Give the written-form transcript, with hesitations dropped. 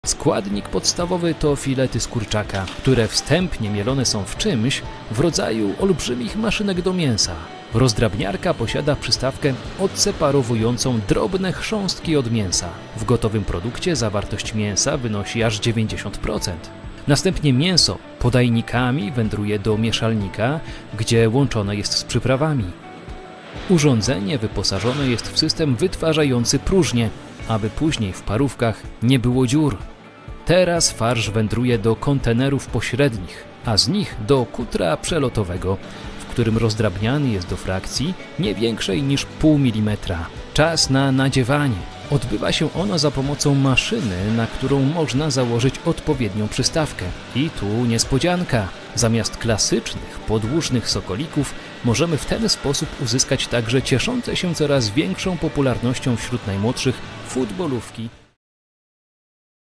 Składnik podstawowy to filety z kurczaka, które wstępnie mielone są w czymś w rodzaju olbrzymich maszynek do mięsa. Rozdrabniarka posiada przystawkę odseparowującą drobne chrząstki od mięsa. W gotowym produkcie zawartość mięsa wynosi aż 90%. Następnie mięso podajnikami wędruje do mieszalnika, gdzie łączone jest z przyprawami. Urządzenie wyposażone jest w system wytwarzający próżnię, aby później w parówkach nie było dziur. Teraz farsz wędruje do kontenerów pośrednich, a z nich do kutra przelotowego, w którym rozdrabniany jest do frakcji nie większej niż pół milimetra. Czas na nadziewanie. Odbywa się ono za pomocą maszyny, na którą można założyć odpowiednią przystawkę. I tu niespodzianka. Zamiast klasycznych, podłużnych sokolików możemy w ten sposób uzyskać także cieszące się coraz większą popularnością wśród najmłodszych futbolówki